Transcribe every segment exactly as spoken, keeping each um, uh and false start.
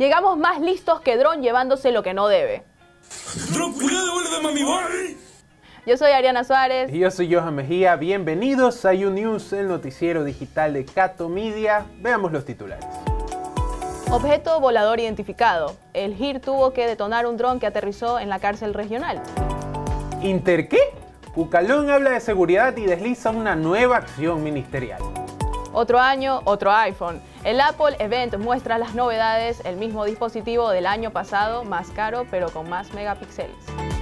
Llegamos más listos que Dron llevándose lo que no debe. Dron, cuidado, devuélveme a mi boy. Yo soy Ariana Suárez. Y yo soy Johan Mejía. Bienvenidos a YouNews, el noticiero digital de Cato Media. Veamos los titulares. Objeto volador identificado. El G I R tuvo que detonar un dron que aterrizó en la cárcel regional. ¿Inter qué? Cucalón habla de seguridad y desliza una nueva acción ministerial. Otro año, otro iPhone. El Apple Event muestra las novedades, el mismo dispositivo del año pasado, más caro pero con más megapíxeles.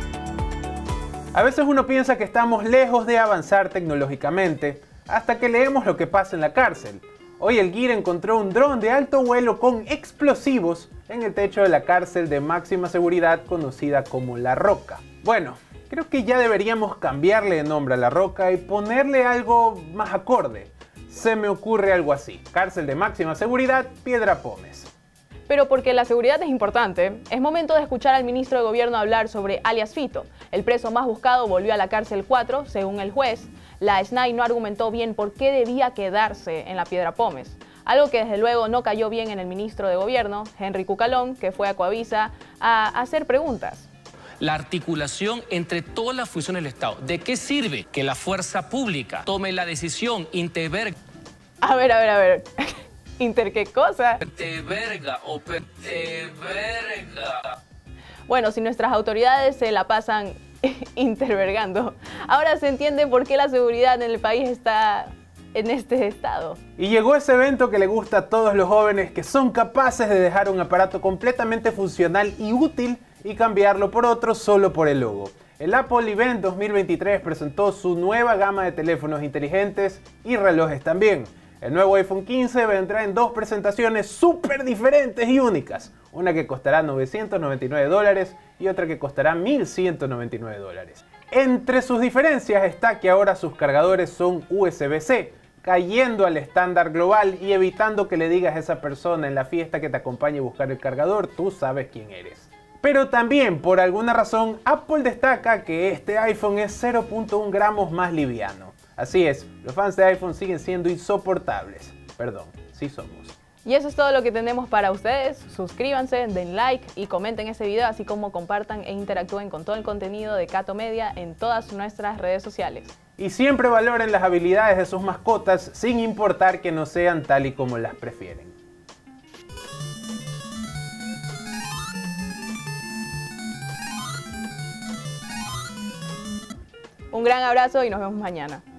A veces uno piensa que estamos lejos de avanzar tecnológicamente, hasta que leemos lo que pasa en la cárcel. Hoy el G I R encontró un dron de alto vuelo con explosivos en el techo de la cárcel de máxima seguridad conocida como La Roca. Bueno, creo que ya deberíamos cambiarle de nombre a La Roca y ponerle algo más acorde. Se me ocurre algo así: cárcel de máxima seguridad, Piedra Pómez. Pero porque la seguridad es importante, es momento de escuchar al ministro de Gobierno hablar sobre alias Fito. El preso más buscado volvió a la cárcel cuatro, según el juez. La S N A I no argumentó bien por qué debía quedarse en la Piedra Pómez. Algo que desde luego no cayó bien en el ministro de Gobierno, Henry Cucalón, que fue a Coavisa a hacer preguntas. La articulación entre todas las funciones del Estado. ¿De qué sirve que la fuerza pública tome la decisión interverga? A ver, a ver, a ver. ¿Inter qué cosa? Interverga o interverga. Bueno, si nuestras autoridades se la pasan intervergando, ahora se entiende por qué la seguridad en el país está en este estado. Y llegó ese evento que le gusta a todos los jóvenes, que son capaces de dejar un aparato completamente funcional y útil y cambiarlo por otro solo por el logo. El Apple Event dos mil veintitrés presentó su nueva gama de teléfonos inteligentes y relojes también. El nuevo iPhone quince vendrá en dos presentaciones súper diferentes y únicas. Una que costará novecientos noventa y nueve dólares y otra que costará mil ciento noventa y nueve dólares. Entre sus diferencias está que ahora sus cargadores son U S B C, cayendo al estándar global y evitando que le digas a esa persona en la fiesta que te acompañe a buscar el cargador, tú sabes quién eres. Pero también, por alguna razón, Apple destaca que este iPhone es cero punto uno gramos más liviano. Así es, los fans de iPhone siguen siendo insoportables. Perdón, sí somos. Y eso es todo lo que tenemos para ustedes. Suscríbanse, den like y comenten este video, así como compartan e interactúen con todo el contenido de Cato Media en todas nuestras redes sociales. Y siempre valoren las habilidades de sus mascotas, sin importar que no sean tal y como las prefieren. Un gran abrazo y nos vemos mañana.